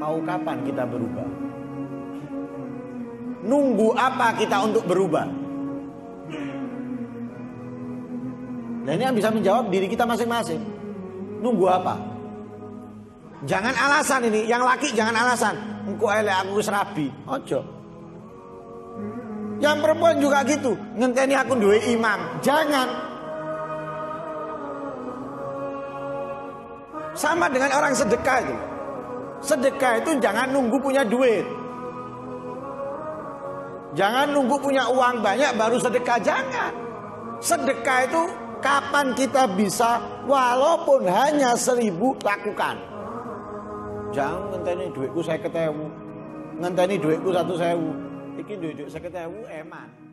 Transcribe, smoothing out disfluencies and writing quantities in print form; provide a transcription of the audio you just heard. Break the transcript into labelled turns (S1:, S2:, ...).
S1: Mau kapan kita berubah? Nunggu apa kita untuk berubah? Nah ini yang bisa menjawab diri kita masing-masing. Nunggu apa? Jangan alasan ini, yang laki jangan alasan. Engko elek aku wis rabi. Ojo. Yang perempuan juga gitu, ngenteni aku duwe imam. Jangan. Sama dengan orang sedekah itu. Sedekah itu jangan nunggu punya duit. Jangan nunggu punya uang banyak baru sedekah, jangan. Sedekah itu kapan kita bisa, walaupun hanya 1.000 lakukan. Jangan ngenteni duitku 50.000, ngenteni duitku 1.000. Iki duit 50.000 eman.